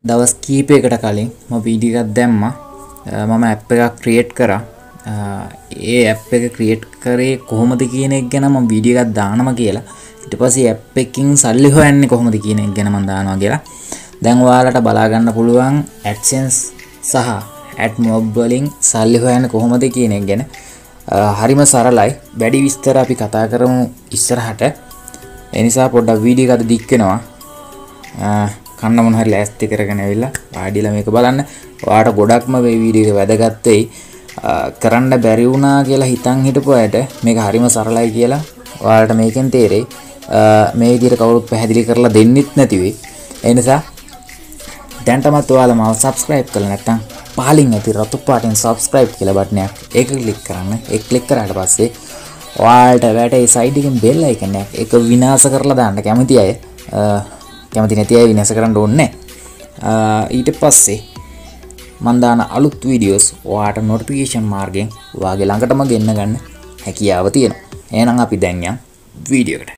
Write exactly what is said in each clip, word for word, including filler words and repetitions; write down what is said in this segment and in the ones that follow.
දවස් කීපයකට කලින් මම වීඩියෝ එකක් දැම්මා. මම ඇප් එකක් ක්‍රියේට් කරා. ඒ ඇප් එක ක්‍රියේට් කරේ කොහොමද කියන එක ගැන මම වීඩියෝ එකක් දානවා කියලා. ඊට පස්සේ ඇප් එකකින් සල්ලි හොයන්නේ කොහොමද කියන එක ගැන මම දානවා කියලා. දැන් ඔයාලට බලා ගන්න පුළුවන් AdSense සහ AdMob වලින් සල්ලි හොයන්නේ කොහොමද කියන එක ගැන. හරිම සරලයි. වැඩි විස්තර අපි කතා කරමු ඉස්සරහට. ඒ නිසා පොඩ්ඩක් වීඩියෝ එක අද දික් වෙනවා. කන්න මොන හරි ලෑස්ති කරගෙන ඇවිල්ලා වාඩිලා මේක බලන්න. ඔයාට ගොඩක්ම මේ වීඩියෝ එක වැදගත් වෙයි. කරන්න බැරි වුණා කියලා හිතන් හිටපු අයට මේක හරිම සරලයි කියලා ඔයාලට මේකෙන් තේරෙයි. මේ විදිහට කවුරුත් පැහැදිලි කරලා දෙන්නෙත් නැති වෙයි. ඒ නිසා දැන් තමත් ඔයාලා මාව subscribe කරලා නැත්නම් පහලින් ඇති රතු පාටින් subscribe කියලා බටන් එකක් ඒක ක්ලික් කරන්න. ඒක ක්ලික් කරාට පස්සේ ඔයාලට වැටේ side එකෙන් bell icon එකක් ඒක විනාශ කරලා දාන්න කැමති අය කැමති නැති අය විනාශ කරන්න ඕනේ නැහැ. ඊට පස්සේ මම දාන අලුත් වීඩියෝස් ඔයාට notification මාර්ගයෙන් ඔයාගේ ළඟටම ගෙන්න ගන්න හැකියාව තියෙනවා. එහෙනම් අපි දැන් යන් වීඩියෝ එකට.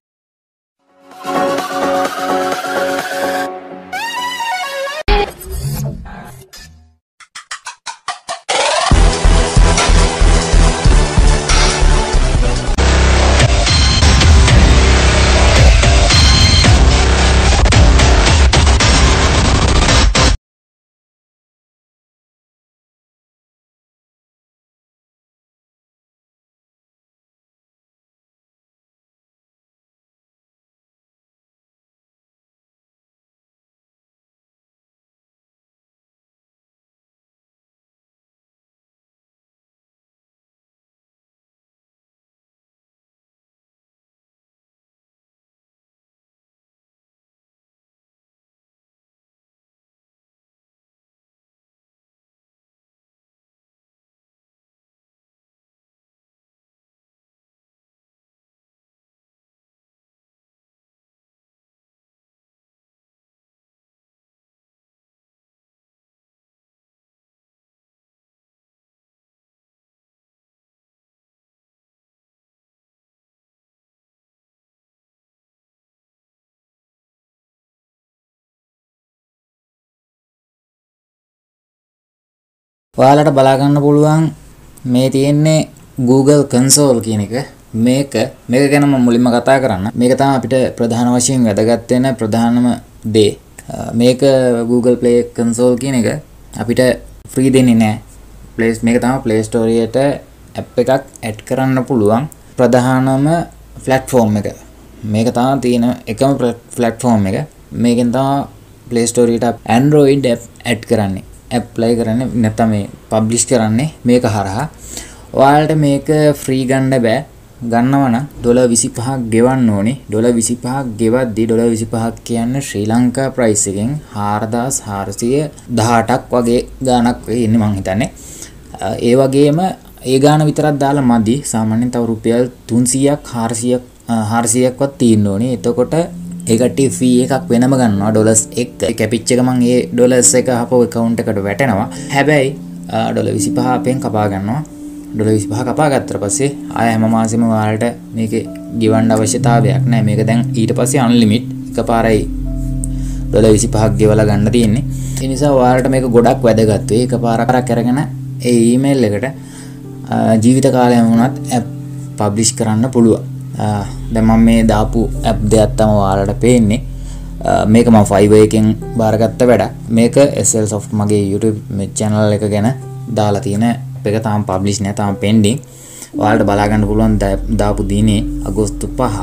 ඔයාලට බලා ගන්න පුළුවන් මේ තියෙන්නේ Google Console කියන එක. මේක මේක ගැන මම මුලින්ම කතා කරන්න. මේක තමයි අපිට ප්‍රධාන වශයෙන් වැදගත් වෙන ප්‍රධානම දේ. මේක Google Play Console කියන එක අපිට free දෙන්නේ නැහැ. Play මේක තමයි Play Store එකට app එකක් add කරන්න පුළුවන් ප්‍රධානම platform එක. මේක තමයි තියෙන එකම platform එක. මේකෙන් තමයි Play Store එකට Android app add කරන්නේ. apply කරන්නේ නැත්නම් මේ publish කරන්නේ මේක හරහා. ඔයාලට මේක free ගන්න බෑ. ගන්නවා නම් ඩොලර් විසිපහක් ගෙවන්න ඕනේ. ඩොලර් විසිපහක් ගෙවද්දී ඩොලර් විසිපහක් කියන්නේ ශ්‍රී ලංකා price එකෙන් හාරදාස් හාරසිය දහඅටක් වගේ ගාණක් වෙයි ඉන්නේ මං හිතන්නේ. ඒ වගේම ඒ ගාණ විතරක් දාලා මදි. සාමාන්‍යයෙන් තව රුපියල් තුන්සීයක් හාරසියක් හාරසියක්වත් තියෙන්න ඕනේ. එතකොට ඒකට ෆී එකක් වෙනම ගන්නවා ඩොලර්ස් එක. කැපිච් එක මම ඒ ඩොලර්ස් එක අපෝ account එකට වැටෙනවා. හැබැයි ඩොලර් විසිපහ අපෙන් කපා ගන්නවා. ඩොලර් විසිපහ කපා ගත්තට පස්සේ ආය හැම මාසෙම ඔයාලට මේකේ ගෙවන්න අවශ්‍යතාවයක් නැහැ. මේක දැන් ඊට පස්සේ unlimited එකපාරයි ඩොලර් විසිපහක් ගෙවලා ගන්න තියෙන්නේ. ඒ නිසා ඔයාලට මේක ගොඩක් වැදගත් වෙයි. එකපාරක් අරගෙන ඒ ඊමේල් එකට ජීවිත කාලයම වුණත් app publish කරන්න පුළුවන්. දැන් මම මේ දාපු app දෙයක් තමයි ඔයාලට පේන්නේ. මේක මම Fiverr එකෙන් බාරගත්ත වැඩක්. මේක S L Soft මගේ YouTube channel එක ගැන දාලා තියෙන එක තාම publish නෑ, තාම pending. ඔයාලට බලා ගන්න පුළුවන් දාපු දිනේ අගෝස්තු පහ.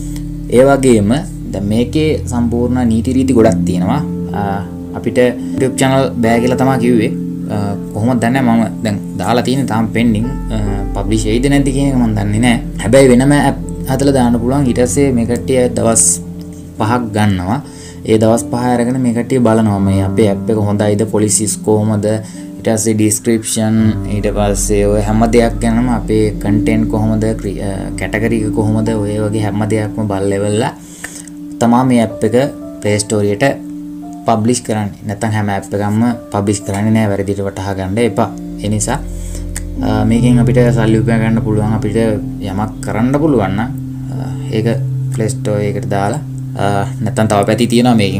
ඒ වගේම දැන් මේකේ සම්පූර්ණ නීති රීති ගොඩක් තියෙනවා. අපිට YouTube channel බෑ කියලා තමයි කිව්වේ. කොහොමද දන්නේ මම දැන් දාලා තියෙන්නේ තාම pending. publish වෙයිද නැද්ද කියන එක මම දන්නේ නෑ. හැබැයි වෙනම app හදලා දාන්න පුළුවන්. ඊට පස්සේ මේ කට්ටිය දවස් පහක් ගන්නවා. ඒ දවස් පහ අරගෙන මේ කට්ටිය බලනවා මේ අපේ app එක හොඳයිද, policies කොහොමද, ඊට පස්සේ description, ඊට පස්සේ ඔය හැම දෙයක් ගැනම අපේ content කොහොමද, category එක කොහොමද, ඔය වගේ හැම දෙයක්ම බලලෙවලා තමයි මේ app එක Play Store එකට publish කරන්නේ. නැත්නම් හැම app එකක්ම publish කරන්නේ නැහැ. වැරදිට වටහා ගන්න එපා. ඒ නිසා මේකෙන් අපිට සල්ලි උපයා ගන්න පුළුවන්. අපිට යමක් කරන්න පුළුවන් නම් ඒක Play Store එකට දාලා නැත්නම් තව පැති තියෙනවා මේකෙන්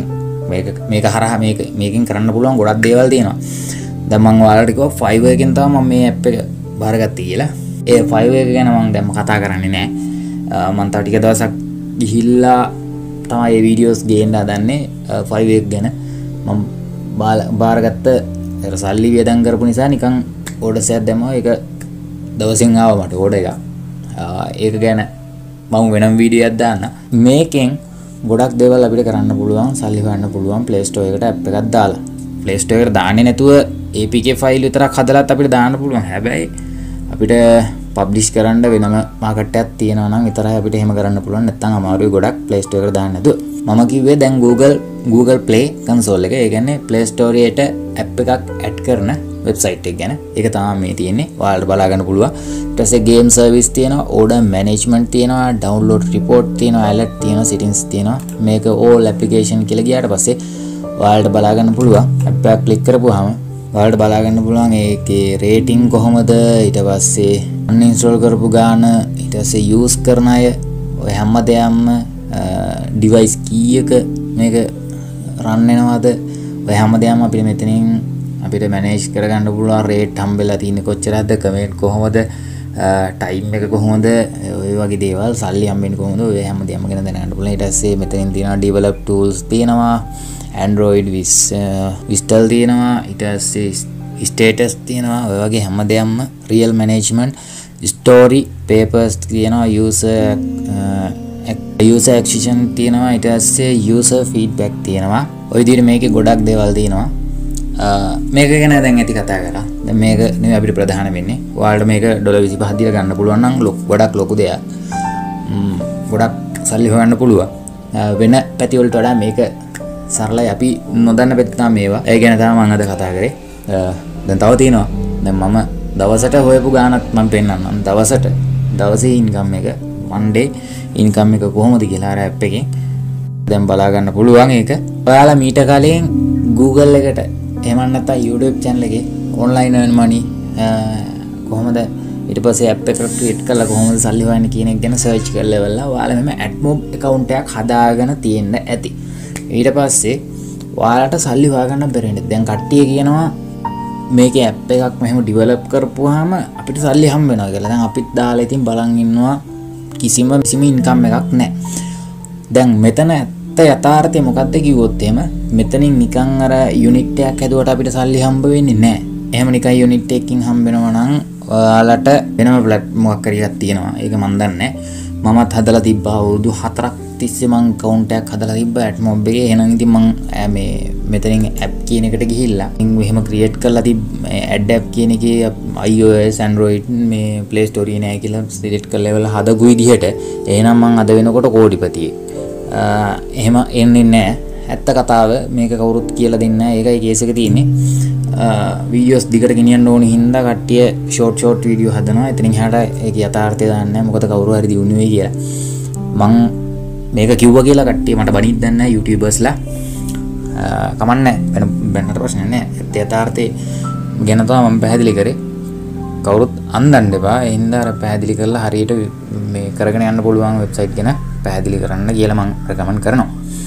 මේක මේක හරහා මේක මේකෙන් කරන්න පුළුවන් ගොඩක් දේවල් තියෙනවා. දැන් මම ඔයාලට කිව්වා Fiverr එකෙන් තමයි මම මේ app එක බාරගත්තේ කියලා. ඒ Fiverr එක ගැන මම දැන් කතා කරන්නේ නැහැ. මම තව ටික දවසක් ගිහිල්ලා තමයි මේ වීඩියෝස් ගේන්න හදන්නේ. Fiverr එක ගැන මම බාරගත්ත අර සල්ලි වියදම් කරපු නිසා නිකන් ඕඩර්ස් එකක් දැම්මා. ඒක දවසින් ආවා මට ඕඩර් එක. ඒක ගැන මම වෙනම වීඩියෝ එකක් දාන්න. මේකෙන් ගොඩක් දේවල් අපිට කරන්න පුළුවන්, සල්ලි හොයන්න පුළුවන් Play Store එකට app එකක් දාලා. Play Store එකට දාන්නේ නැතුව A P K ෆයිල් විතරක් හදලාත් අපිට දාන්න පුළුවන්. හැබැයි අපිට පබ්ලිෂ් කරන්න වෙනම මාකට් එකක් තියෙනවා නම් විතරයි අපිට එහෙම කරන්න පුළුවන්. නැත්නම් අමාරුයි ගොඩක් Play Store එකට දාන්න නැතුව. මම කිව්වේ දැන් Google Google Play console එක. ඒ කියන්නේ Play Store එකට app එකක් add කරන වෙබ්සයිට් එක ගැන. ඒක තමයි මේ තියෙන්නේ. ඔයාලට බලා ගන්න පුළුවන්. ඊට පස්සේ game service තියෙනවා, order management තියෙනවා, download report තියෙනවා, alert තියෙනවා, settings තියෙනවා. මේක all application කියලා ගියාට පස්සේ ඔයාලට බලා ගන්න පුළුවන්. app එක click කරපුවාම ඔයාලට බලා ගන්න පුළුවන් ඒකේ rating කොහොමද, ඊට පස්සේ uninstall කරපු ගාන, ඊට පස්සේ use කරන අය, ඔය හැම දෙයක්ම device කීයක මේක run වෙනවද, ඔය හැම දෙයක්ම අපිට මෙතනින් අපිට මැනේජ් කරගන්න පුළුවන්. රේට් හම්බෙලා තියෙන්නේ කොච්චරද, කමෙන්ට් කොහොමද, ටයිම් එක කොහොමද, ඔය වගේ දේවල්, සල්ලි හම්බෙන්නේ කොහොමද, ඔය හැම දෙයක්ම ගැන දැනගන්න පුළුවන්. ඊට පස්සේ මෙතනින් තියෙනවා develop tools තියෙනවා, Android Vistal තියෙනවා, ඊට පස්සේ status තියෙනවා, ඔය වගේ හැම දෙයක්ම real management, story papers තියෙනවා, user user action තියෙනවා, ඊට පස්සේ user feedback තියෙනවා. ඔය විදිහට මේකේ ගොඩක් දේවල් තියෙනවා. මේක ගැන දැන් ඇති කතා කරා. දැන් මේක නෙවෙයි අපිට ප්‍රධාන වෙන්නේ. ඔයාලට මේක ඩොලර් විසිපහක් දීලා ගන්න පුළුවන් නම් ගොඩක් ලොකු දෙයක්. ම් ගොඩක් සල්ලි හොයන්න පුළුවන්. වෙන පැති වලට වඩා මේක සරලයි. අපි නොදන්න පැති තමයි මේවා. ඒ ගැන තමයි මම අද කතා කරේ. දැන් තව තියෙනවා. දැන් මම දවසට හොයපු ගාණක් මම පෙන්නන්නම්. දවසට දවසේ ඉන්කම් එක one day ඉන්කම් එක කොහොමද කියලා අර app එකෙන් දැන් බලා ගන්න පුළුවන්. ඒක ඔයාලා මීට කලින් Google එකට එහෙම නැත්නම් YouTube channel එකේ online earn money කොහොමද, ඊට පස්සේ app එකක් create කරලා කොහොමද සල්ලි හොයන්නේ කියන එක ගැන search කරලා ඉවරලා ඔයාලා මෙහෙම AdMob account එකක් හදාගෙන තියෙන්න ඇති. ඊට පස්සේ ඔයාලට සල්ලි හොයාගන්න බැරෙන්නේ. දැන් කට්ටිය කියනවා මේකේ app එකක් මෙහෙම develop කරපුවාම අපිට සල්ලි හම්බ වෙනවා කියලා. දැන් අපිත් දාලා ඉතින් බලන් ඉන්නවා කිසිම කිසිම income එකක් නැහැ. දැන් මෙතන යථාර්ථය මොකක්ද කිව්වොත් එහෙම මෙතනින් නිකන් අර යුනිට් එකක් හැදුවට අපිට සල්ලි හම්බ වෙන්නේ නැහැ. එහෙම නිකන් යුනිට් එකකින් හම්බ වෙනවා නම් ඔයාලට වෙනම ප්ලැට්ෆෝම් එකක් හරියක් තියෙනවා. ඒක මම දන්නේ නැහැ. මමත් හදලා තිබ්බා අවුරුදු හතරක් තිස්සේ මම account එකක් හදලා තිබ්බා AdMob එකේ. එහෙනම් ඉතින් මම මේ මෙතනින් app කියන එකට ගිහිල්ලා ඉතින් එහෙම create කරලා තිබ් add app කියන එකේ iOS Android මේ Play Store එකේ නෑ කියලා select කරලා ඉවරලා හදපු විදිහට එහෙනම් මම අද වෙනකොට කෝටිපතියෙක්. එහෙම එන්නේ නැහැ. ඇත්ත කතාව මේක කවුරුත් කියලා දෙන්නේ නැහැ. ඒකයි කේස් එක තියෙන්නේ. වීඩියෝස් දිගට ගෙනියන්න ඕනේ හින්දා කට්ටිය ෂෝට් ෂෝට් වීඩියෝ හදනවා. එතනින් එහාට ඒක යථාර්ථය දාන්නේ නැහැ. මොකද කවුරු හරි දිනුනේ වෙයි කියලා. මං මේක කිව්වා කියලා කට්ටිය මට බනින්න දන්නේ නැහැ YouTubersලා. කමන්නේ වෙන බැන්නට ප්‍රශ්න නැහැ. ඇත්ත යථාර්ථය ගැන තමයි මම පැහැදිලි කරේ. කවුරුත් අන්දන්න එපා. ඒ හින්දා අර පැහැදිලි කරලා හරියට මේ කරගෙන යන්න පුළුවන් වෙබ්සයිට් ගැන පැහැදිලි කරන්න කියලා මම රෙකමන්ඩ් කරනවා.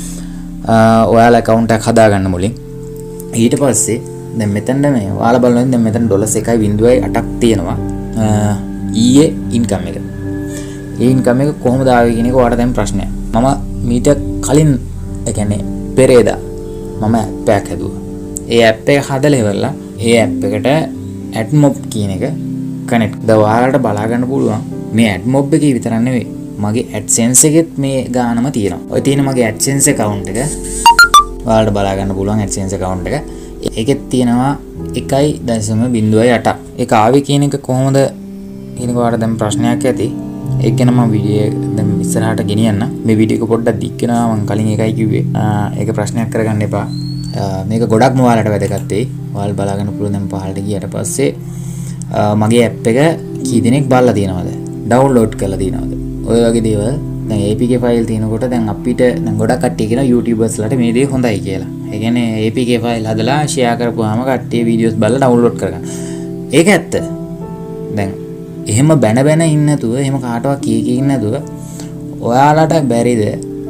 ඔයාලා account එකක් හදාගන්න මුලින්. ඊට පස්සේ දැන් මෙතන මේ ඔයාලා බලනවා දැන් මෙතන ඩොලර්ස් එකයි බිංදුවයි අටක් තියෙනවා. ඊයේ income එක. ඒ income එක කොහොමද ආවේ කියන එක ඔයාලට දැන් ප්‍රශ්නයක්. මම මීට කලින් ඒ කියන්නේ පෙරේදා මම app එකක් හැදුවා. ඒ app එක හදලා ඉවරලා ඒ app එකට AdMob කියන එක connect. දැන් ඔයාලට බලා ගන්න පුළුවන් මේ AdMob එකේ විතරක් නෙවෙයි මගේ AdSense එකෙත් මේ ගානම තියෙනවා. ඔය තියෙන මගේ AdSense account එක ඔයාලට බලා ගන්න පුළුවන් AdSense account එක. ඒකෙත් තියෙනවා එකයි දශම බිංදුවයි අට. ඒක ආවේ කියන එක කොහොමද කියන එක ඔයාලට දැන් ප්‍රශ්නයක් ඇති. ඒක ගැන මම වීඩියෝ දැන් ඉස්සරහට ගෙනියන්න. මේ වීඩියෝ එක පොඩ්ඩක් දික් වෙනවා මම කලින් එකයි කිව්වේ. ඒක ප්‍රශ්නයක් කරගන්න එපා. මේක ගොඩක්ම ඔයාලට වැදගත් වෙයි. ඔයාලා බලා ගන්න පුළුවන් දැන් පහළට ගියට පස්සේ මගේ app එක කී දෙනෙක් බලලා තියෙනවද? download කරලා තියෙනවද? ඔය වගේ දේවල් දැන් A P K ෆයිල් තියෙනකොට දැන් අපිට දැන් ගොඩක් කට්ටිය කියන YouTubersලාට මේ දේ හොඳයි කියලා. ඒ කියන්නේ A P K ෆයිල් හදලා share කරපුවාම කට්ටිය වීඩියෝස් බලලා download කරගන්න. ඒක ඇත්ත. දැන් එහෙම බැන බැන ඉන්න නැතුව එහෙම කාටවත් කී කී ඉන්න නැතුව ඔයාලට බැරිද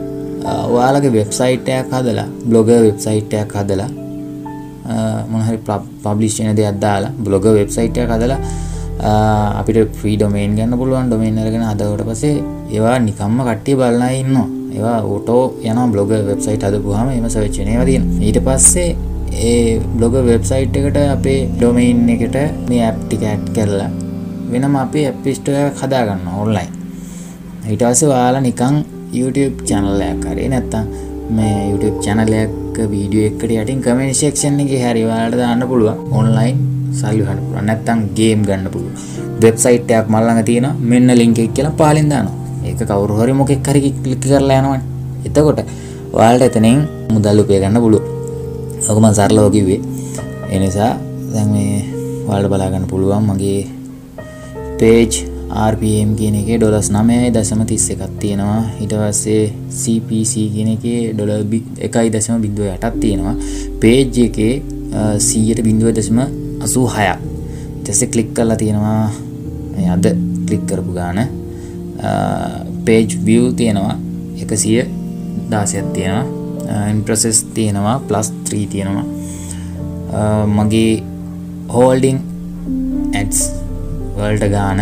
ඔයාලගේ වෙබ්සයිට් එකක් හදලා බ්ලොගර් වෙබ්සයිට් එකක් හදලා මොන හරි පබ්ලිෂ් වෙන දෙයක් දාලා බ්ලොගර් වෙබ්සයිට් එකක් හදලා අපිට ෆ්‍රී ඩොමේන් ගන්න පුළුවන්. ඩොමේන් අරගෙන හදවට පස්සේ ඒවා නිකම්ම කට්ටිය බලන අය ඉන්නවා. ඒවා ඔටෝ යනවා බ්ලොගර් වෙබ්සයිට් හදපුවාම එහෙම සර්ච් වෙන ඒවා තියෙනවා. ඊට පස්සේ ඒ බ්ලොගර් වෙබ්සයිට් එකට අපේ ඩොමේන් එකට මේ ඇප් ටික ඇඩ් කරලා වෙනම අපේ ඇප් ස්ටෝර් එකක් හදා ගන්නවා ඔන්ලයින්. ඊට පස්සේ ඔයාලා නිකන් YouTube channel එකක් හරි නැත්නම් මේ YouTube channel එකක වීඩියෝ එකකට යටින් comment section එකේ හරි ඔයාලට දාන්න පුළුවන්. ඔන්ලයින් සල්ලි ගන්න පුළුවන්. නැත්නම් ගේම් ගන්න පුළුවන්. වෙබ්සයිට් එකක් මල් ළඟ තියෙනවා. මෙන්න link එක කියලා පාලින් දානවා. ඒක කවුරු හරි මොකෙක් හරි ක්ලික් කරලා යනවනේ. එතකොට ඔයාලට එතනින් මුදල් උපය ගන්න පුළුවන්. ඔක මම සරලව කිව්වේ. ඒ නිසා දැන් මේ ඔයාලට බලා ගන්න පුළුවන් මගේ page R P M කියන එකේ ඩොලර්ස් නවය දශම තිස් එකක් තියෙනවා. ඊට පස්සේ C P C කියන එකේ ඩොලර් එකයි දශම බිංදුව අටක් තියෙනවා. page එකේ සීයට බිංදුව දශම අසූ හයක්. ඊට පස්සේ ක්ලික් කරලා තියෙනවා මේ අද ක්ලික් කරපු ගාන. page view තියෙනවා එකසිය දාසයක් තියෙනවා. in process තියෙනවා plus three තියෙනවා. මගේ holding ads වලට ගාන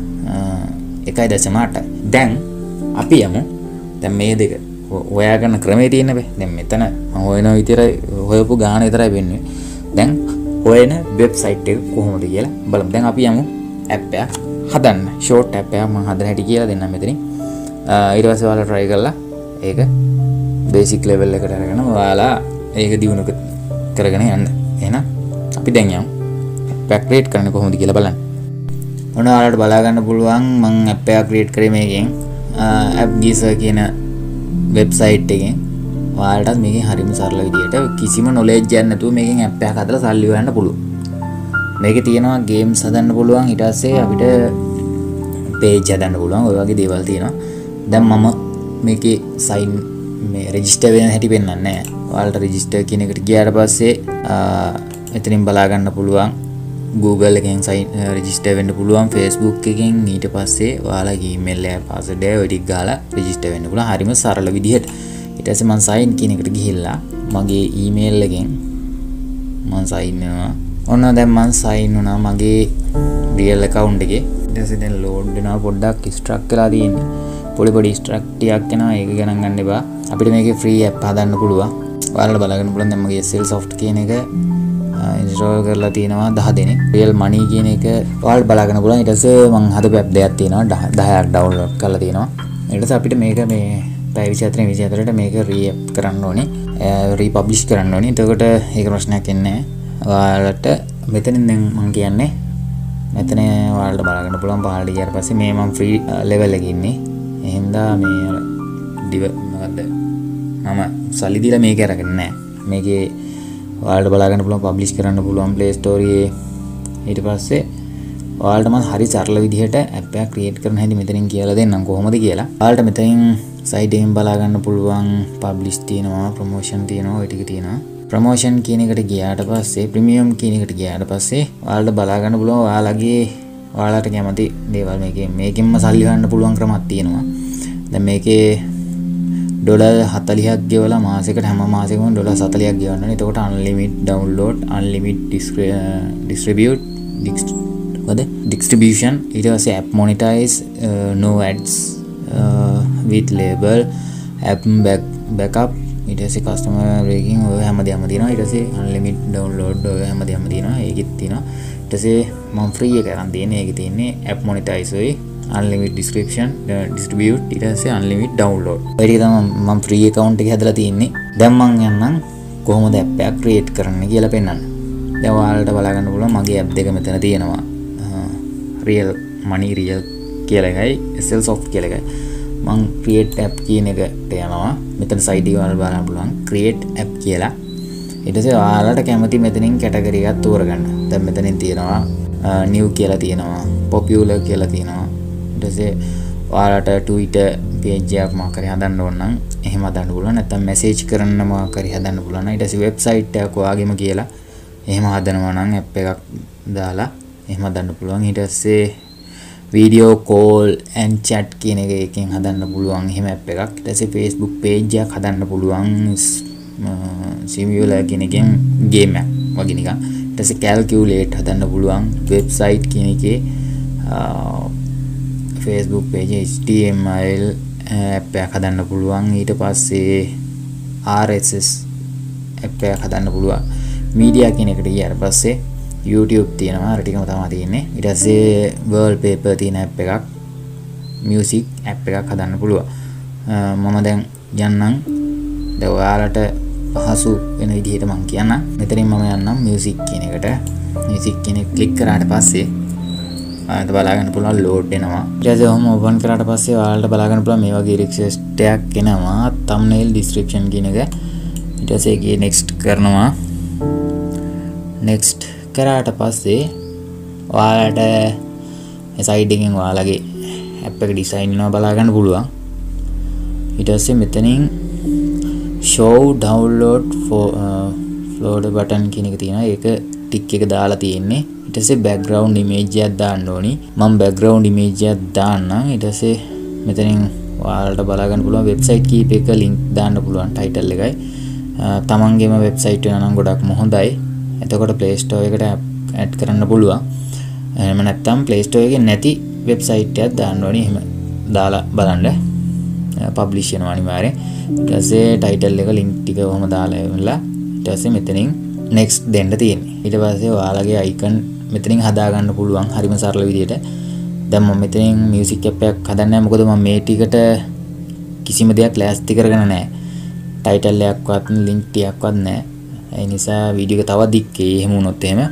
එකයි දශම අටයි. දැන් අපි යමු දැන් මේ දෙක හොයාගන්න ක්‍රමේ තියෙන බෑ. දැන් මෙතන මම හොයන විතරයි හොයපු ගාන විතරයි වෙන්නේ. දැන් හොයන වෙබ්සයිට් එක කොහොමද කියලා බලමු. දැන් අපි යමු ඇප් එකක් හදන්න. ෂෝට් ඇප් එකක් මම හදන හැටි කියලා දෙන්නම් මෙතනින්. ඊට පස්සේ ඔයාලා try කරලා ඒක බේසික් ලෙවල් එකට අරගෙන ඔයාලා ඒක දියුණු කරගෙන යන්න. එහෙනම් අපි දැන් යමු ඇප් එක ක්‍රියේට් කරන්න කොහොමද කියලා බලන්න. ඔන්න ඔයාලට බලා ගන්න පුළුවන් මම ඇප් එකක් ක්‍රියේට් කරේ මේකෙන් ඇප් ගීසර් කියන වෙබ්සයිට් එකෙන්. ඔයාලටත් මේකෙන් හරිම සරල විදියට කිසිම නොලෙජ් එකක් නැතුව මේකෙන් ඇප් එකක් හදලා සල්ලි හොයන්න පුළුවන්. මේකේ තියෙනවා ගේම්ස් හදන්න පුළුවන්. ඊට පස්සේ අපිට page හදන්න පුළුවන්. ඔය වගේ දේවල් තියෙනවා. දැන් මම මේකේ sign මේ register වෙන හැටි පෙන්නන්නේ නැහැ. ඔයාලට register කියන එකට ගියාට පස්සේ එතනින් බලා ගන්න පුළුවන්. Google එකෙන් sign register වෙන්න පුළුවන්. Facebook එකෙන් ඊට පස්සේ ඔයාලගේ email එක password එක ඔය ටික ගාලා register වෙන්න පුළුවන්. හරිම සරල විදිහට. ඊට පස්සේ මම sign කියන එකට ගිහිල්ලා මගේ email එකෙන් මම sign වෙනවා. ඔන්න දැන් මම sign වුණා මගේ real account එකේ. ඊට පස්සේ දැන් load වෙනවා පොඩ්ඩක් struck වෙලා තියෙන්නේ. පොඩි පොඩි struck ටිකක් එනවා. ඒක ගණන් ගන්න එපා. අපිට මේකේ free app හදන්න පුළුවන්. ඔයාලට බලන්න පුළුවන් දැන් මගේ Salesforce කියන එක ඉන්ස්ටෝල් කරලා තියෙනවා දහ දෙනෙක්. real money කියන එක ඔයාලට බලාගෙන පුළුවන්. ඊට පස්සේ මම හදපු app දෙකක් තියෙනවා දහයක් download කරලා තියෙනවා. ඊට පස්සේ අපිට මේක මේ පැය විසිහතරෙන් විසිහතරට මේක re-app කරන්න ඕනේ. re-publish කරන්න ඕනේ. එතකොට ඒක ප්‍රශ්නයක් එන්නේ නැහැ. ඔයාලට මෙතනින් දැන් මම කියන්නේ මෙතන ඔයාලට බලාගෙන පුළුවන් පහළට ගියාට පස්සේ මේ මම free level එකේ ඉන්නේ. එහෙනම් මේ ඩිව මොකද්ද? මම සල්ලි දීලා මේක අරගෙන නැහැ. මේකේ ඔයාලට බලාගන්න පුළුවන් පබ්ලිෂ් කරන්න පුළුවන් Play Store එකේ. ඊට පස්සේ ඔයාලට මම හරි සරල විදිහට ඇප් එකක් ක්‍රියේට් කරන හැටි මෙතනින් කියලා දෙන්නම් කොහොමද කියලා. ඔයාලට මෙතනින් සයිට් එකෙන් බලාගන්න පුළුවන් පබ්ලිෂ් තියෙනවා, ප්‍රොමෝෂන් තියෙනවා, ඔය ටික තියෙනවා. ප්‍රොමෝෂන් කියන එකට ගියාට පස්සේ ප්‍රීමියම් කියන එකට ගියාට පස්සේ ඔයාලට බලාගන්න පුළුවන් ඔයාලගේ ඔයාලට කැමති දේවල් මේකේ මේකෙන්ම සල්ලි ගන්න පුළුවන් ක්‍රමයක් තියෙනවා. දැන් මේකේ ඩොලර් හතලිහක් ගෙවලා මාසෙකට හැම මාසෙකම ඩොලර් හතලිහක් ගෙවන්න ඕනේ. එතකොට unlimited download, unlimited distribute, what distribution, ඊට පස්සේ app monetize, uh, no ads, uh, with label, app back backup, ඊට පස්සේ customer ranking ඔය හැමදේම තියෙනවා. ඊට පස්සේ unlimited download ඔය හැමදේම තියෙනවා. ඒකෙත් තියෙනවා. ඊට පස්සේ මම free එක අරන් තියෙන්නේ. ඒකේ තියෙන්නේ app monetize ඔය unlimited description, uh, distribute, ඊට පස්සේ unlimited download. ඔය ටික තමයි මම free account එක හදලා තියෙන්නේ. දැන් මම යන්නම් කොහොමද app එකක් create කරන්න කියලා පෙන්නන්න. දැන් ඔයාලට බලා ගන්න පුළුවන් මගේ app දෙක මෙතන තියෙනවා. real money real කියලා එකයි Salesforce කියලා එකයි. මම create app කියන එකට යනවා. මෙතන site එක ඔයාලට බලන්න පුළුවන් create app කියලා. ඊට පස්සේ ඔයාලට කැමති මෙතනින් category එකක් තෝරගන්න. දැන් මෙතනින් තියෙනවා new කියලා තියෙනවා, popular කියලා තියෙනවා. ඊට පස්සේ ඔයාලට Twitter page එකක් මොකක් හරි හදන්න ඕන නම් එහෙම හදන්න පුළුවන්. නැත්නම් message කරන්න මොකක් හරි හදන්න පුළුවන්. ඊට පස්සේ website එකක් ඔයාගෙම කියලා එහෙම හදනවා නම් app එකක් දාලා එහෙම හදන්න පුළුවන්. ඊට පස්සේ video call and chat කියන එක එකෙන් හදන්න පුළුවන් එහෙම app එකක්. ඊට පස්සේ Facebook page එකක් හදන්න පුළුවන් Simula කියන එකෙන් game එකක් වගේ නිකන්. ඊට පස්සේ calculate හදන්න පුළුවන් website කියන එකේ Facebook page H T M L app එකක් හදන්න පුළුවන්. ඊට පස්සේ R S S app එකක් හදන්න පුළුවන්. media කියන එකට ගියාට පස්සේ YouTube තියෙනවා අර ටිකම තමයි තියෙන්නේ. ඊට පස්සේ wallpaper තියෙන app එකක් music app එකක් හදන්න පුළුවන්. මම දැන් යන්නම්. දැන් ඔයාලට පහසු වෙන විදිහට මම කියන්නම්. මෙතනින් මම යන්නම් music කියන එකට. music කියන එක ක්ලික් කරාට පස්සේ ආයෙත් බලා ගන්න පුළුවන් load වෙනවා. ඊට පස්සේ ඔහොම open කරාට පස්සේ ඔයාලට බලා ගන්න පුළුවන් මේ වගේ request එකක් එනවා. thumbnail description කියන එක. ඊට පස්සේ ඒකේ next කරනවා. next කරාට පස්සේ ඔයාලට side එකෙන් ඔයාලගේ app එක design වෙනවා බලා ගන්න පුළුවන්. ඊට පස්සේ මෙතනින් show download for uh, floater button කියන එක තියෙනවා. ඒක tick එක දාලා තියෙන්නේ. ඊට පස්සේ background image එකක් දාන්න ඕනි. මම background image එකක් දාන්නම්. ඊට පස්සේ මෙතනින් ඔයාලට බලා ගන්න පුළුවන් website කීප එක link දාන්න පුළුවන් title එකයි. තමන්ගේම website වෙනා නම් ගොඩක් හොඳයි. එතකොට Play Store එකට add කරන්න පුළුවන්. එහෙම නැත්නම් Play Store එකේ නැති website එකක් දාන්න ඕනි. එහෙම දාලා බලන්න. publish වෙනවා අනිවාර්යෙන්. ඊට පස්සේ title එක link ටික ඔහම දාලා ඉවරලා ඊට පස්සේ මෙතනින් next දෙන්න තියෙන්නේ. ඊට පස්සේ ඔයාලගේ icon මෙතනින් හදා ගන්න පුළුවන් හරිම සරල විදියට. දැන් මම මෙතනින් music app එකක් හදන්නේ මොකද මම මේ ටිකට කිසිම දෙයක් ලෑස්ති කරගෙන නැහැ. title එකක්වත් link ටිකක්වත් නැහැ. ඒ නිසා වීඩියෝ එක තව දික්කේ එහෙම වුණොත් එහෙම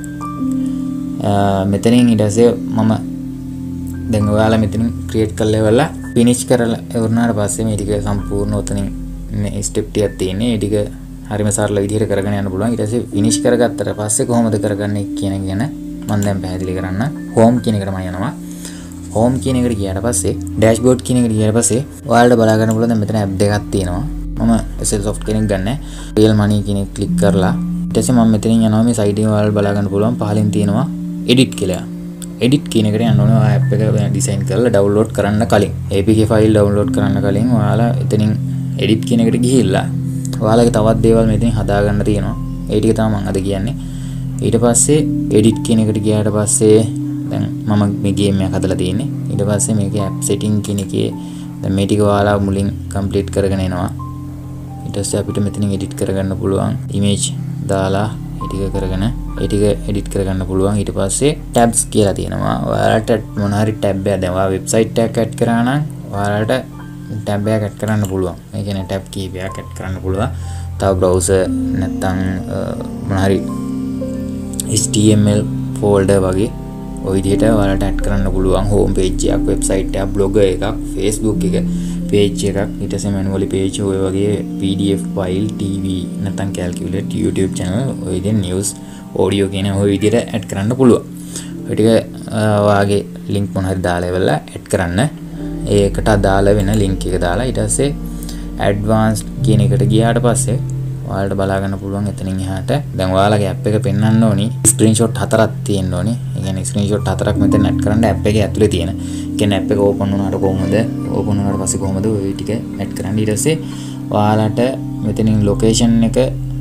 මෙතනින් ඊට පස්සේ මම දැන් ඔයාලා මෙතනින් create කරලා ඉවරලා finish කරලා ඉවරනාට පස්සේ මේ ටික සම්පූර්ණ උතනින් මේ step ටිකක් තියෙන්නේ. ඒ ටික හරිම සරල විදිහට කරගෙන යන්න පුළුවන්. ඊට පස්සේ finish කරගත්තට පස්සේ කොහොමද කරගන්නේ කියන එක ගැන මම දැන් පැහැදිලි කරන්න. home කියන එකට මම යනවා. home කියන එකට ගියාට පස්සේ dashboard කියන එකට ගියාට පස්සේ ඔයාලට බලා ගන්න පුළුවන් දැන් මෙතන app දෙකක් තියෙනවා. මම Selsoft කෙනෙක් ගන්න real money කියන එක click කරලා ඊට පස්සේ මම මෙතනින් යනවා මේ side එකේ ඔයාලට බලා ගන්න පුළුවන් පහලින් තියෙනවා edit කියලා. edit කියන එකට යන්න ඕනේ ඔය app එක design කරලා download කරන්න කලින්. A P K file download කරන්න කලින් ඔයාලා එතනින් edit කියන එකට ගිහිල්ලා ඔයාලගේ තවත් දේවල් මෙතනින් හදා ගන්න තියෙනවා. ඒ ටික තමයි මම අද කියන්නේ. ඊට පස්සේ edit කියන එකට ගියාට පස්සේ දැන් මම මේ game එකක් හදලා තියෙන්නේ. ඊට පස්සේ මේකේ app setting කියන එකේ දැන් මේ ටික ඔයාලා මුලින් complete කරගෙන එනවා. ඊට පස්සේ අපිට මෙතනින් edit කරගන්න පුළුවන් image දාලා ඒ ටික කරගෙන ඒ ටික edit කරගන්න පුළුවන්. ඊට පස්සේ tabs කියලා තියෙනවා. ඔයාලට මොන හරි tab එකක් දැන් ඔයා website එකක් add කරා නම් ඔයාලට tab එකක් add කරන්න පුළුවන්. මේ කියන්නේ tab කීපයක් add කරන්න පුළුවන්. තව browser නැත්නම් මොන හරි H T M L folder වගේ ඔය විදිහට ඔයාලට add කරන්න පුළුවන්. home page එකක්, website එකක්, blogger එකක්, Facebook එක page එකක්, ඊට පස්සේ manually page ඔය වගේ P D F file, T V නැත්නම් calculate, YouTube channel, ඔය විදිහේ news, audio කියන ඔය විදිහට add කරන්න පුළුවන්. ඔය ටික ඔයාගේ link මොන හරි දාලා ඉවරලා add කරන්න. ඒකට අදාළ වෙන link එක දාලා ඊට පස්සේ advanced කියන එකට ගියාට පස්සේ ඔයාලට බලා ගන්න පුළුවන් එතනින් එහාට දැන් ඔයාලගේ app එක පෙන්වන්න ඕනි screenshot හතරක් තියෙන්න ඕනි. ඒ කියන්නේ screenshot හතරක් මෙතන add කරන්න app එකේ ඇතුලේ තියෙන. ඒ කියන්නේ app එක open වුණාට කොහොමද open වුණාට පස්සේ කොහොමද ඔය ටික add කරන්න. ඊට පස්සේ ඔයාලට මෙතනින් location එක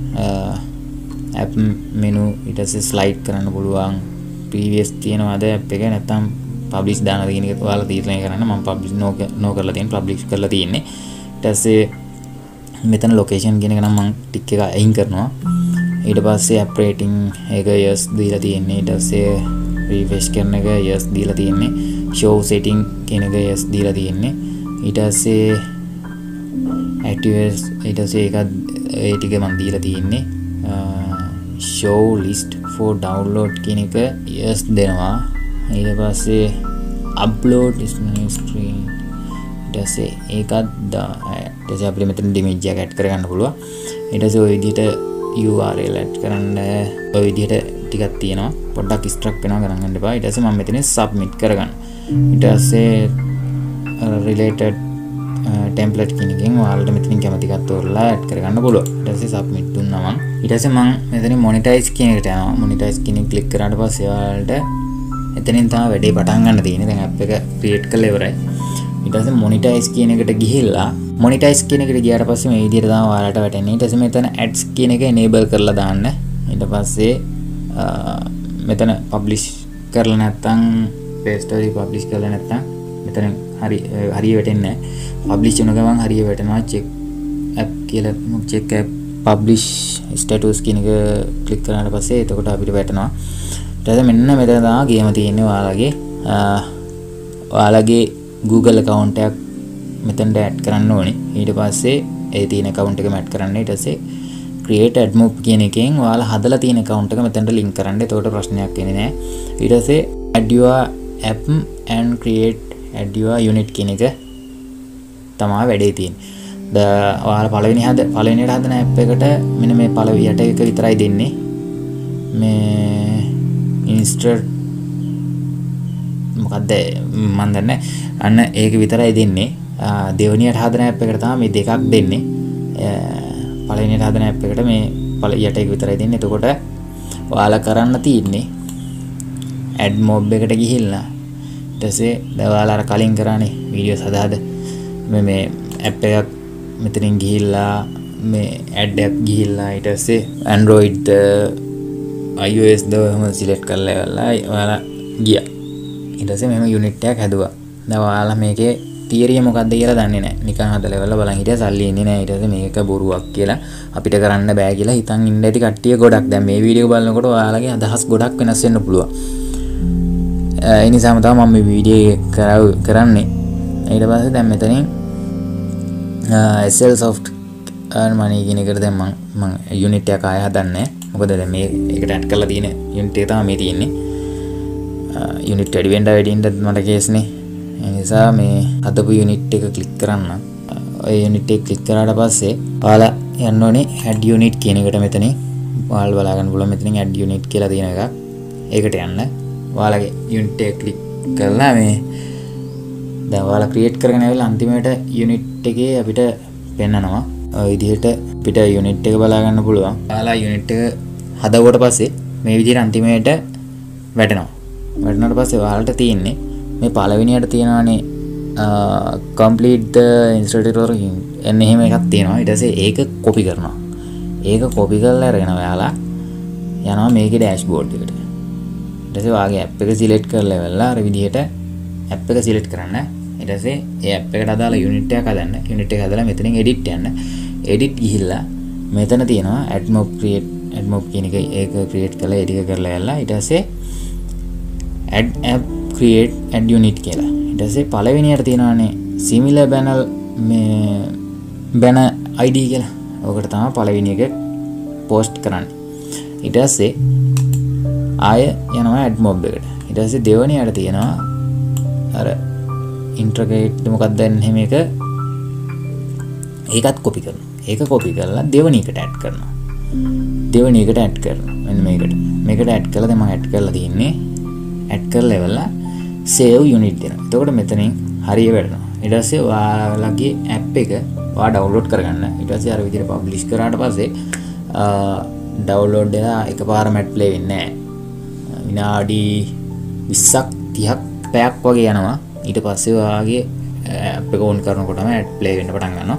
app menu ඊට පස්සේ slide කරන්න පුළුවන්. previous තියෙනවද app එක නැත්නම් publish දානද කියන එක ඔයාලා තීරණය කරන්න. මම publish no no කරලා තියෙන publish කරලා තියෙන්නේ. ඊට පස්සේ මෙතන location කියන එක නම් මම ටික් එක අයින් කරනවා. ඊට පස්සේ app rating එක yes දීලා තියෙන්නේ. ඊට පස්සේ refresh කරන එක yes දීලා තියෙන්නේ. show setting කියන එක yes දීලා තියෙන්නේ. ඊට පස්සේ activate ඊට පස්සේ ඒක ඒ ටික මම දීලා තියෙන්නේ. show list for download කියන එක yes දෙනවා. ඊට පස්සේ upload screen ඊට පස්සේ ඒකත් ඊට පස්සේ අපිට මෙතන image එක add කරගන්න පුළුවන්. ඊට පස්සේ ওই විදිහට U R L add කරන්න ওই විදිහට ටිකක් තියෙනවා. පොඩ්ඩක් struck වෙනවා ගණන් ගන්න එපා. ඊට පස්සේ මම මෙතන submit කරගන්න. ඊට පස්සේ related template කියන එකෙන් ඔයාලට මෙතනින් කැමති එකක් තෝරලා add කරගන්න පුළුවන්. ඊට පස්සේ submit දුන්නා මම. ඊට පස්සේ මම මෙතන monetize කියන එකට යනවා. monetize කියන එක click කරාට පස්සේ ඔයාලට එතනින් තමයි වැඩේ පටන් ගන්න තියෙන්නේ. දැන් app එක create කරලා ඉවරයි. ඊට පස්සේ monetize කියන එකට ගිහිල්ලා monetize කියන එකට ගියාට පස්සේ මේ විදිහට තමයි ඔයාලට වැටෙන්නේ. ඊට පස්සේ මෙතන ads කියන එක enable කරලා දාන්න. ඊට පස්සේ මෙතන publish කරලා නැත්නම් Play Store එකේ publish කරලා නැත්නම් මෙතන හරි හරිය වැටෙන්නේ නැහැ. publish වෙන ගමන් හරිය වැටෙනවා. check app කියලා check app publish status කියන එක click කරාට පස්සේ එතකොට අපිට වැටෙනවා. ඊට පස්සේ මෙන්න මෙතන තමයි ගේම තියෙන්නේ ඔයාලගේ ඔයාලගේ Google account එකක් මෙතනට add කරන්න ඕනේ. ඊට පස්සේ ඒ තියෙන account එකම add කරන්න. ඊට පස්සේ create admob කියන එකෙන් ඔයාලා හදලා තියෙන account එක මෙතනට link කරන්න. එතකොට ප්‍රශ්නයක් එන්නේ නැහැ. ඊට පස්සේ add your app and create add your unit කියන එක තමයි වැඩේ තියෙන්නේ. ද ඔයාලා පළවෙනි හද පළවෙනියට හදන app එකට මෙන්න මේ පළවෙනි යට එක විතරයි දෙන්නේ. මේ insert මොකද්ද මන් දන්නේ අන්න ඒක විතරයි දෙන්නේ. දෙවෙනියට හදන app එකට තමයි මේ දෙකක් දෙන්නේ. පළවෙනියට හදන app එකට මේ පළ යට එක විතරයි දෙන්නේ. එතකොට ඔයාලා කරන්න තියෙන්නේ add mob එකට ගිහිල්ලා ඊට පස්සේ දැන් ඔයාලා අර කලින් කරානේ වීඩියෝස් හදා හද මේ මේ app එකක් මෙතනින් ගිහිල්ලා මේ add app ගිහිල්ලා ඊට පස්සේ Android iOS දවම select කරලා ඔයාලා ගියා. ඊට පස්සේ මෙහෙම unit එකක් හැදුවා. දැන් ඔයාලා මේකේ තියරිය මොකක්ද කියලා දන්නේ නැහැ. නිකන් හදලා ඉවරලා බලන් හිටියා සල්ලි ඉන්නේ නැහැ. ඊට පස්සේ මේක බොරුවක් කියලා අපිට කරන්න බෑ කියලා හිතන් ඉන්න ඇති කට්ටිය ගොඩක්. දැන් මේ වීඩියෝ බලනකොට ඔයාලගේ අදහස් ගොඩක් වෙනස් වෙන්න පුළුවන්. ඒ නිසාම තමයි මම මේ වීඩියෝ කරන්නේ. ඊට පස්සේ දැන් මෙතනින් Excel soft earn money කියන එකට දැන් මම මම unit එක ආය හදන්නේ. මොකද දැන් මේ එකට add කරලා තියෙන unit එක තමයි මේ තියෙන්නේ. unit වැඩි වෙන්න වැඩි වෙන්න මට කේස්නේ. ඒ නිසා මේ හදපු unit එක click කරන්න. ඔය unit එක click කරාට පස්සේ ඔයාලා යන්න ඕනේ add unit කියන එකට මෙතනින්. ඔයාලා බලා ගන්න පුළුවන් මෙතනින් add unit කියලා තියෙන එකක්. ඒකට යන්න. ඔයාලගේ unit එක click කරලා මේ දැන් ඔයාලා create කරගෙන ආවිල්ලා අන්තිමට unit එකේ අපිට පෙන්නනවා. ඔය විදිහට අපිට unit එක බලා ගන්න පුළුවන්. ඔයාලා unit එක හදවුවට පස්සේ මේ විදිහට අන්තිමට වැටෙනවා. වැටුණාට පස්සේ ඔයාලට තියෙන්නේ මේ පළවෙනියට තියෙනවානේ complete the instructor එන්න එහෙම එකක් තියෙනවා. ඊට පස්සේ ඒක copy කරනවා. ඒක copy කරලා අරගෙන ඔයාලා යනවා මේකේ dashboard එකට. ඊට පස්සේ ඔයාගේ app එක select කරලා ඉවරලා අර විදිහට app එක select කරන්න. ඊට පස්සේ ඒ app එකට අදාළ unit එකක් හදන්න. unit එක හදලා මෙතනින් edit යන්න. edit ගිහිල්ලා මෙතන තියෙනවා admob create admob කියන එක ඒක create කරලා edit කරලා යලා ඊට පස්සේ add app create add unit කියලා. ඊට පස්සේ පළවෙනියට තියෙනවානේ similar banner මේ banner id කියලා. ඔකට තමයි පළවෙනි එක post කරන්නේ. ඊට පස්සේ ආය යනවා admob එකට. ඊට පස්සේ දෙවෙනියට තියෙනවා අර integrate මොකක්ද දැන් එහෙම එක ඒකත් copy කරනවා. ඒක copy කරලා දෙවෙනි එකට add කරනවා. දෙවෙනි එකට add කරනවා. මෙන්න මේකට. මේකට add කරලා දැන් මම add කරලා තියෙන්නේ. add කරලා ඉවරලා save unit දෙනවා. එතකොට මෙතනින් හරිය වැටෙනවා. ඊට පස්සේ ඔයාලගේ app එක ඔයා download කරගන්න. ඊට පස්සේ අර විදිහට publish කරාට පස්සේ download වෙලා එකපාරම play වෙන්නේ නැහැ. විනාඩි විස්සක් තිහක් පැයක් වගේ යනවා. ඊට පස්සේ ඔයාගේ app එක on කරනකොටම play වෙන්න පටන් ගන්නවා.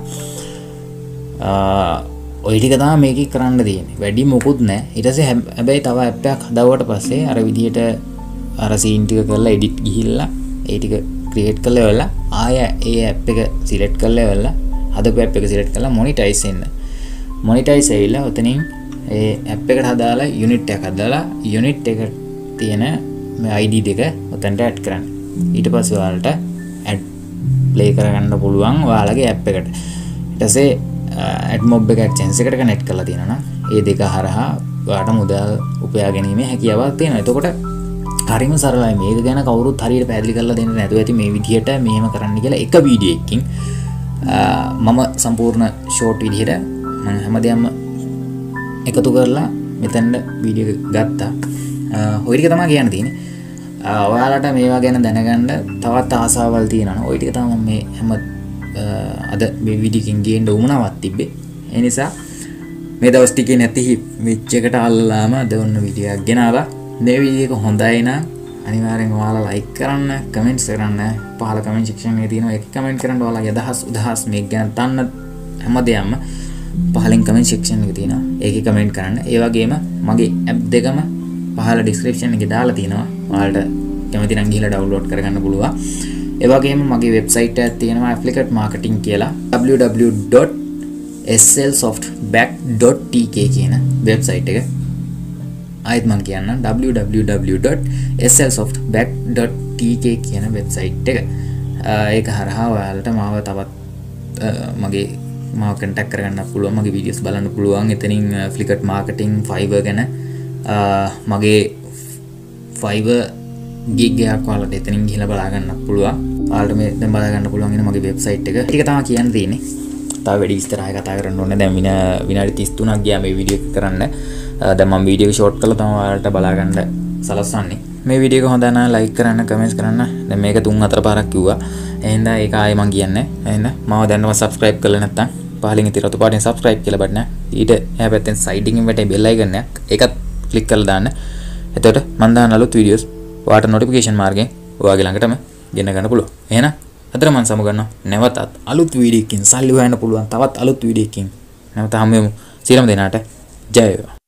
ඔය ටික තමයි මේකේ කරන්න තියෙන්නේ. වැඩි මොකුත් නැහැ. ඊට පස්සේ හැබැයි තව app එකක් හදාවට පස්සේ අර විදිහට අර scene ටික කරලා edit ගිහිල්ලා ඒ ටික create කරලා ඉවරලා ආය ඒ app එක select කරලා ඉවරලා හදපු app එක select කරලා monetize වෙන්න. monetize වෙයිලා උතනින් ඒ app එකට හදාලා unit එකක් හදාලා unit එක තියෙන මේ id දෙක උතන්ට add කරන්න. ඊට පස්සේ ඔයාලට add play කරගන්න පුළුවන් ඔයාලගේ app එකට. ඊට පස්සේ admob එක AdSense එකට connect කරලා තියෙනවා නම් ඒ දෙක හරහා ඔයාලට මුදල් උපයා ගැනීමේ හැකියාවක් තියෙනවා. එතකොට හරිම සරලයි. මේක ගැන කවුරුත් හරියට පැහැදිලි කරලා දෙන්න නැතුව ඇති මේ විදිහට මෙහෙම කරන්න කියලා එක වීඩියෝ එකකින් මම සම්පූර්ණ ෂෝට් විදිහට මම හැමදේම එකතු කරලා මෙතන වීඩියෝ එක ගත්තා. ඔය ටික තමයි කියන්න තියෙන්නේ. ඔයාලට මේවා ගැන දැනගන්න තවත් ආසාවල් තියෙනවා. ඔය ටික තමයි මම මේ හැම අද මේ වීඩියෝ එකකින් ගේන්න උවමනාවක් තිබ්බේ. ඒ නිසා මේ දවස් ටිකේ නැති වෙච්ච එකට අල්ලලාම අද ඔන්න වීඩියෝ එකක් ගෙනාවා. මේ වීඩියෝ එක හොඳයි නම් අනිවාර්යෙන් ඔයාලා ලයික් කරන්න, කමෙන්ට්ස් කරන්න. පහළ කමෙන්ට් සෙක්ෂන් එකේ තියෙනවා. ඒක කමෙන්ට් කරන්න ඔයාලා යදහස් උදහස් මේක ගැන දන්න හැමදේම පහලින් කමෙන්ට් සෙක්ෂන් එකේ තියෙනවා. ඒකේ කමෙන්ට් කරන්න. ඒ වගේම මගේ ඇප් දෙකම පහළ ඩිස්ක්‍රිප්ෂන් එකේ දාලා තියෙනවා. ඔයාලට කැමති නම් ගිහලා ඩවුන්ලෝඩ් කරගන්න පුළුවන්. ඒ වගේම මගේ වෙබ්සයිට් එකක් තියෙනවා affiliate marketing කියලා w w w dot s l soft back dot t k කියන වෙබ්සයිට් එක. ආයෙත් මම කියන්නම් w w w dot s l soft back dot t k කියන වෙබ්සයිට් එක. ඒක හරහා ඔයාලට මාව තවත් මගේ මාව කන්ටැක්ට් කරගන්න පුළුවන්. මගේ වීඩියෝස් බලන්න පුළුවන්. එතනින් affiliate marketing Fiverr ගැන මගේ Fiverr gig එකක් ඔයාලට එතනින් ගිහලා බලා ගන්න පුළුවන්. ඔයාලට මේ දැන් බලා ගන්න පුළුවන් ඉන්නේ මගේ වෙබ්සයිට් එක. ඒක තමයි කියන්න තියෙන්නේ. තව වැඩි විස්තරයක් කතා කරන්න ඕනේ. දැන් විනාඩි තිස් තුනක් ගියා මේ වීඩියෝ එක කරන්න. දැන් මම වීඩියෝ එක ෂෝට් කරලා තමයි ඔයාලට බලා ගන්න සලස්වන්නේ. මේ වීඩියෝ එක හොඳ නම් ලයික් කරන්න, කමෙන්ට්ස් කරන්න. දැන් මේක තුන් හතර පාරක් කිව්වා. එහෙනම් ඒක ආයෙ මම කියන්නේ. එහෙනම් මාව දැන්වත් subscribe කරලා නැත්නම් පහලින් ඉතින් රතු පාටින් subscribe කියලා බටන. ඊට එහා පැත්තෙන් side එකකින් වැටේ bell icon එකක්. ඒකත් click කරලා දාන්න. එතකොට මම දාන අලුත් වීඩියෝස් ඔයාලට notification මාර්ගයෙන් ඔයාගේ ළඟටම ගෙන ගන්න පුළුවන්. එහෙනම් අදට මම සමුගන්නවා. නැවතත් අලුත් වීඩියෝ එකකින් සල්ලි හොයන්න පුළුවන්. තවත් අලුත් වීඩියෝ එකකින් නැවත හමු වෙමු. සියලුම දෙනාට ජය වේවා.